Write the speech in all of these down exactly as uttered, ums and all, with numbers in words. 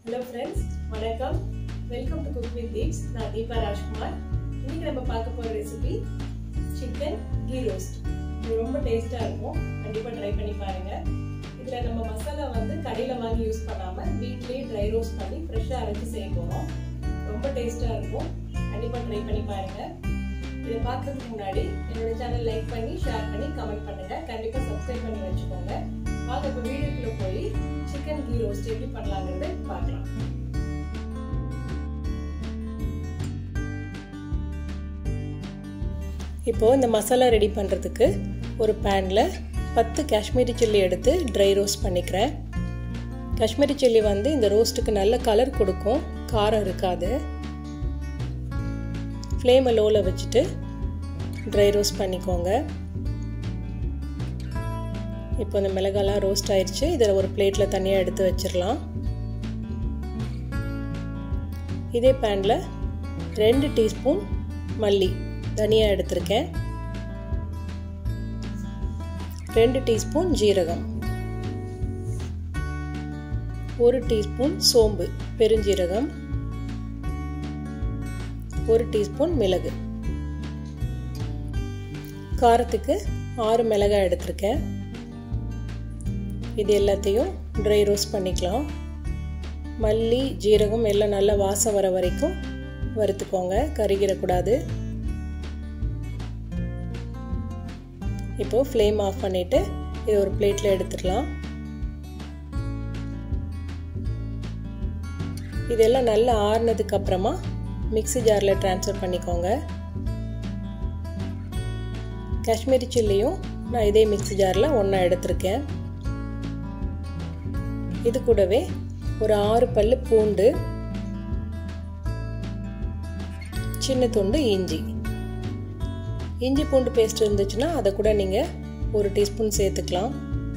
Hello friends, வணக்கம். Welcome to Cook with Deeps. நான் தீபா ராஜ்குமார். இன்னைக்கு நம்ம பார்க்க போற ரெசிபி chicken ghee roast. இது ரொம்ப டேஸ்டா இருக்கும். கண்டிப்பா ட்ரை பண்ணி பாருங்க. இதுல நம்ம மசாலா வந்து கடையில வாங்கி யூஸ் பண்ணாம வீட்லயே ட்ரை ரோஸ்ட் பண்ணி ஃப்ரெஷ்ஷா அரைச்சு செய்ய போறோம். ரொம்ப டேஸ்டா இருக்கும். கண்டிப்பா ட்ரை பண்ணி பாருங்க. இத பார்க்கிறதுக்கு முன்னாடி என்னோட சேனல் லைக் பண்ணி ஷேர் பண்ணி கமெண்ட் பண்ணுங்க. கண்டிப்பா சப்ஸ்கிரைப் பண்ணி வச்சுக்கோங்க. வாங்க இப்ப வீடியோக்குள்ள போய் சிக்கன் கீ ரோஸ்ட் எப்படி பண்ணலாம்ங்கறத பார்க்கலாம். இப்போ இந்த மசாலா ரெடி பண்றதுக்கு ஒரு panல பத்து காஷ்மீரி சில்லி எடுத்து ட்ரை ரோஸ்ட் பண்ணிக்கிறேன். காஷ்மீரி சில்லி வந்து இந்த ரோஸ்ட்டுக்கு நல்ல கலர் கொடுக்கும், காரம் இருக்காது. ஃப்ளேமை லோல வச்சுட்டு ட்ரை ரோஸ்ட் பண்ணிக்கோங்க. இப்போ இந்த மிளகாலாம் ரோஸ்ட் ஆயிடுச்சு. இதில் ஒரு பிளேட்டில் தனியாக எடுத்து வச்சிடலாம். இதே பேனில் ரெண்டு டீஸ்பூன் மல்லி தனியாக எடுத்திருக்கேன். ரெண்டு டீஸ்பூன் ஜீரகம், ஒரு டீஸ்பூன் சோம்பு பெருஞ்சீரகம், ஒரு டீஸ்பூன் மிளகு. காரத்துக்கு ஆறு மிளகாய் எடுத்திருக்கேன். இது எல்லாத்தையும் ட்ரை ரோஸ்ட் பண்ணிக்கலாம். மல்லி ஜீரகம் எல்லாம் நல்லா வாசம் வர வரைக்கும் வறுத்துக்கோங்க, கருகிடக்கூடாது. இப்போ ஃப்ளேம் ஆஃப் பண்ணிட்டு இது ஒரு பிளேட்ல எடுத்துடலாம். இதெல்லாம் நல்லா ஆறுனதுக்கு அப்புறமா மிக்ஸி ஜார்ல ட்ரான்ஸ்ஃபர் பண்ணிக்கோங்க. காஷ்மீரி சில்லியும் நான் இதே மிக்ஸி ஜாரில் ஒன்றா எடுத்திருக்கேன். இது கூடவே ஒரு ஆறு பல்லு பூண்டு, சின்ன துண்டு இஞ்சி. இஞ்சி பூண்டு பேஸ்ட் இருந்துச்சுன்னா அதை கூட நீங்கள் ஒரு டீஸ்பூன் சேர்த்துக்கலாம்.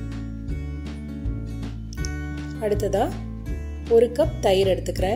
அடுத்ததா ஒரு கப் தயிர் எடுத்துக்கிறேன்.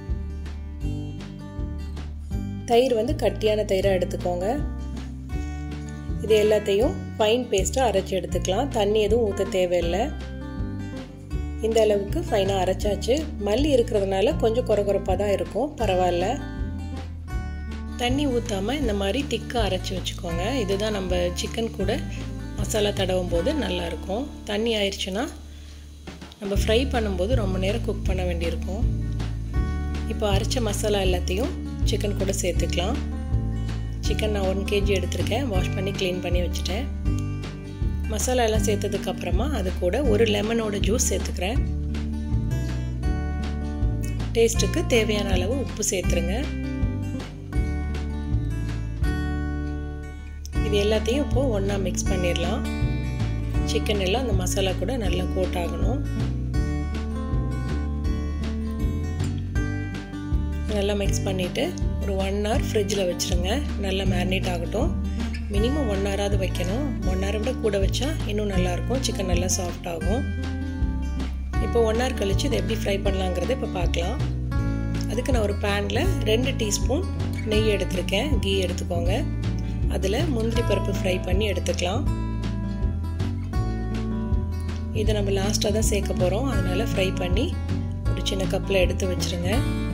தயிர் வந்து கட்டியான தயிராக எடுத்துக்கோங்க. இது எல்லாத்தையும் ஃபைன் பேஸ்ட்டாக அரைச்சி எடுத்துக்கலாம். தண்ணி எதுவும் ஊற்ற தேவையில்லை. இந்த அளவுக்கு ஃபைனாக அரைச்சாச்சு. மல்லி இருக்கிறதுனால கொஞ்சம் குறகுறப்பாக தான் இருக்கும், பரவாயில்ல. தண்ணி ஊற்றாமல் இந்த மாதிரி திக்காக அரைச்சி வச்சுக்கோங்க. இதுதான் நம்ம சிக்கன் கூட மசாலா தடவும் போது நல்லாயிருக்கும். தண்ணி ஆயிடுச்சுன்னா நம்ம ஃப்ரை பண்ணும்போது ரொம்ப நேரம் குக் பண்ண வேண்டியிருக்கும். இப்போ அரைச்ச மசாலா எல்லாத்தையும் சிக்கன் கூட சேர்த்துக்கலாம். சிக்கன் நான் ஒன் கேஜி எடுத்திருக்கேன். வாஷ் பண்ணி க்ளீன் பண்ணி வச்சுட்டேன். மசாலா எல்லாம் சேர்த்ததுக்கு அப்புறமா அது கூட ஒரு லெமனோட ஜூஸ் சேர்த்துக்கிறேன். டேஸ்ட்டுக்கு தேவையான அளவு உப்பு சேர்த்துருங்க. இது எல்லாத்தையும் இப்போ ஒன்றா மிக்ஸ் பண்ணிடலாம். சிக்கன் எல்லாம் அந்த மசாலா கூட நல்லா கோட் ஆகணும். நல்லா மிக்ஸ் பண்ணிவிட்டு ஒரு ஒன் ஹவர் ஃப்ரிட்ஜில் வச்சுருங்க. நல்லா மேரினேட் ஆகட்டும். மினிமம் ஒன் ஹவராவது வைக்கணும். ஒன் ஹவரை விட கூட வச்சா இன்னும் நல்லாயிருக்கும். சிக்கன் நல்லா சாஃப்ட் ஆகும். இப்போ ஒன் ஹவர் கழித்து இதை எப்படி ஃப்ரை பண்ணலாங்கிறத இப்போ பார்க்கலாம். அதுக்கு நான் ஒரு பேனில் ரெண்டு டீஸ்பூன் நெய் எடுத்திருக்கேன். கீ எடுத்துக்கோங்க. அதில் முந்திரி பருப்பு ஃப்ரை பண்ணி எடுத்துக்கலாம். இதை நம்ம லாஸ்ட்டாக தான் சேர்க்க போகிறோம். அதனால் ஃப்ரை பண்ணி ஒரு சின்ன கப்பில் எடுத்து வச்சுருங்க.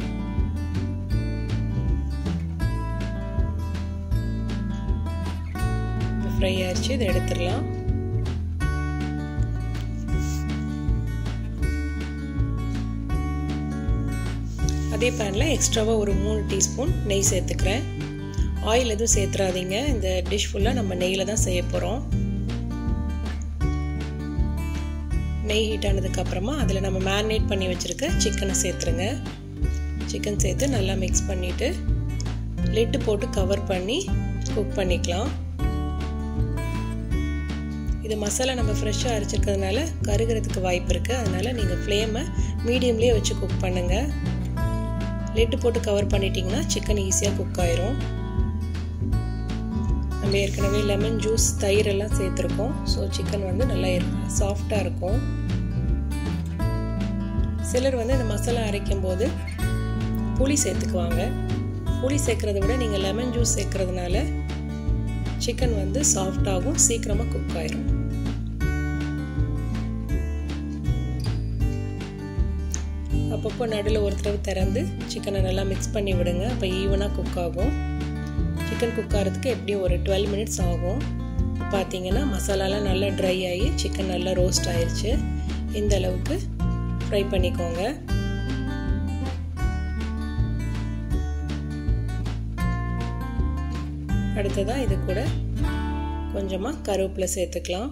ஃப்ரை ஆயிடுச்சு. இதை எடுத்துடலாம். அதே பேனில் எக்ஸ்ட்ராவாக ஒரு மூணு டீஸ்பூன் நெய் சேர்த்துக்கிறேன். ஆயில் எதுவும் சேர்த்துறாதீங்க. இந்த டிஷ் ஃபுல்லாக நம்ம நெய்யில் தான் செய்ய போகிறோம். நெய் ஹீட் ஆனதுக்கப்புறமா அதில் நம்ம மேரினேட் பண்ணி வச்சுருக்க சிக்கனை சேர்த்துருங்க. சிக்கன் சேர்த்து நல்லா மிக்ஸ் பண்ணிவிட்டு லிட்டு போட்டு கவர் பண்ணி குக் பண்ணிக்கலாம். இது மசாலா நம்ம ஃப்ரெஷ்ஷாக அரைச்சிருக்கிறதுனால கருகிறதுக்கு வாய்ப்பு இருக்குது. அதனால் நீங்கள் ஃப்ளேமை மீடியம்லேயே வச்சு குக் பண்ணுங்கள். லிட்டு போட்டு கவர் பண்ணிட்டீங்கன்னா சிக்கன் ஈஸியாக குக் ஆயிரும். நம்ம ஏற்கனவே லெமன் ஜூஸ் தயிர் எல்லாம் சேர்த்துருக்கோம். ஸோ சிக்கன் வந்து நல்லா சாஃப்டாக இருக்கும். சிலர் வந்து இந்த மசாலா அரைக்கும் போது புளி சேர்த்துக்குவாங்க. புளி சேர்க்குறத விட நீங்கள் லெமன் ஜூஸ் சேர்க்குறதுனால சிக்கன் வந்து சாஃப்டாகும், சீக்கிரமாக குக் ஆயிரும். அப்பப்போ நடுவில் ஒரு தடவை திறந்து சிக்கனை நல்லா மிக்ஸ் பண்ணி விடுங்க. அப்போ ஈவனாக குக் ஆகும். சிக்கன் குக் ஆகிறதுக்கு எப்படியும் ஒரு டுவெல் மினிட்ஸ் ஆகும். பார்த்தீங்கன்னா மசாலாலாம் நல்லா ட்ரை ஆகி சிக்கன் நல்லா ரோஸ்ட் ஆயிடுச்சு. இந்த அளவுக்கு ஃப்ரை பண்ணிக்கோங்க. அடுத்ததாக இது கூட கொஞ்சமாக கருவேப்பிலை சேர்த்துக்கலாம்.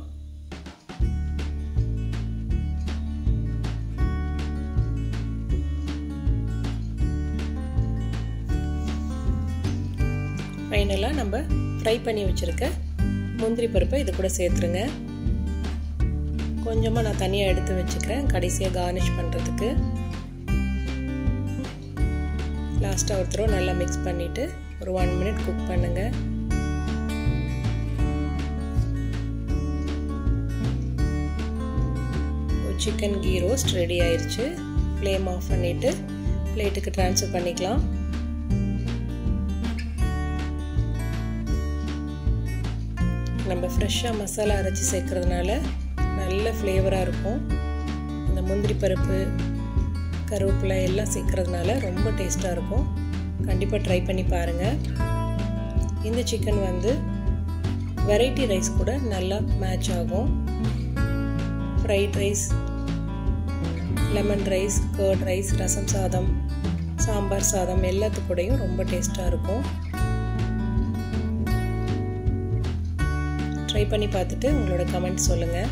ஃபைனலாக நம்ம ஃப்ரை பண்ணி வச்சுருக்க முந்திரி பருப்பை இது கூட சேர்த்துருங்க. கொஞ்சமாக நான் தனியாக எடுத்து வச்சுக்கிறேன் கடைசியாக கார்னிஷ் பண்ணுறதுக்கு. லாஸ்ட்டாக ஒரு தடவை நல்லா மிக்ஸ் பண்ணிவிட்டு ஒரு ஒன் மினிட் குக் பண்ணுங்கள். சிக்கன் கீ ரோஸ்ட் ரெடி ஆயிடுச்சு. ஃப்ளேம் ஆஃப் பண்ணிவிட்டு பிளேட்டுக்கு ட்ரான்ஸ்ஃபர் பண்ணிக்கலாம். நம்ம ஃப்ரெஷ்ஷாக மசாலா அரைச்சி சேர்க்கறதுனால நல்ல ஃப்ளேவராக இருக்கும். இந்த முந்திரி பருப்பு கருவேப்பிலை எல்லாம் சேர்க்கறதுனால ரொம்ப டேஸ்ட்டாக இருக்கும். கண்டிப்பாக ட்ரை பண்ணி பாருங்கள். இந்த சிக்கன் வந்து வெரைட்டி ரைஸ் கூட நல்லா மேட்ச் ஆகும். Fried rice, lemon rice, curd rice, rasam சாதம், சாம்பார் சாதம் எல்லாத்து கூடயும் ரொம்ப டேஸ்ட்டாக இருக்கும். ட்ரை பண்ணி பார்த்துட்டு உங்களோட கமெண்ட் சொல்லுங்கள்.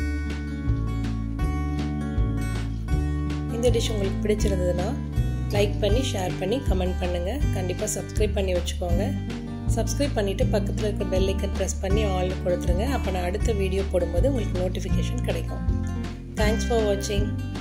இந்த டிஷ் உங்களுக்கு பிடிச்சிருந்ததுன்னா லைக் பண்ணி ஷேர் பண்ணி கமெண்ட் பண்ணுங்கள். கண்டிப்பாக சப்ஸ்கிரைப் பண்ணி வச்சுக்கோங்க. சப்ஸ்கிரைப் பண்ணிவிட்டு பக்கத்தில் இருக்க பெல் ஐக்கன் ப்ரெஸ் பண்ணி ஆல் கொடுத்துருங்க. அப்போ நான் அடுத்த வீடியோ போடும்போது உங்களுக்கு நோட்டிஃபிகேஷன் கிடைக்கும். தேங்க்ஸ் ஃபார் வாட்சிங்.